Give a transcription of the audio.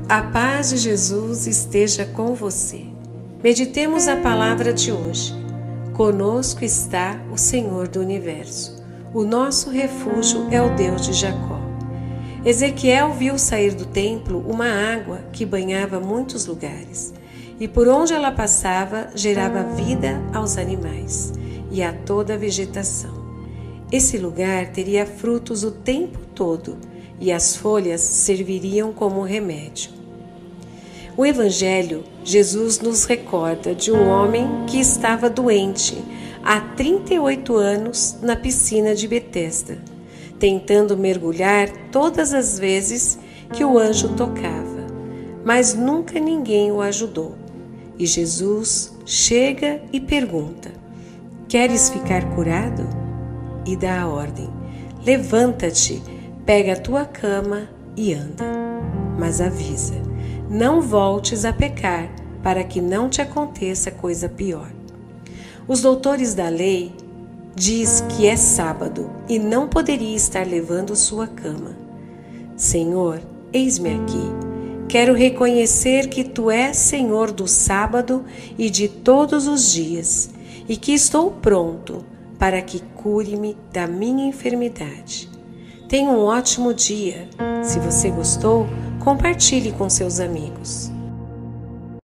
A paz de Jesus esteja com você. Meditemos a palavra de hoje. Conosco está o Senhor do Universo. O nosso refúgio é o Deus de Jacó. Ezequiel viu sair do templo uma água que banhava muitos lugares, e por onde ela passava gerava vida aos animais e a toda a vegetação. Esse lugar teria frutos o tempo todo, e as folhas serviriam como remédio. O Evangelho, Jesus nos recorda de um homem que estava doente há 38 anos na piscina de Betesda, tentando mergulhar todas as vezes que o anjo tocava, mas nunca ninguém o ajudou. E Jesus chega e pergunta: "Queres ficar curado?" E dá a ordem: "Levanta-te, pega a tua cama e anda." Mas avisa: não voltes a pecar, para que não te aconteça coisa pior. Os doutores da lei diz que é sábado e não poderia estar levando sua cama. Senhor, eis-me aqui. Quero reconhecer que Tu és Senhor do sábado e de todos os dias, e que estou pronto para que cure-me da minha enfermidade. Tenha um ótimo dia. Se você gostou, compartilhe com seus amigos.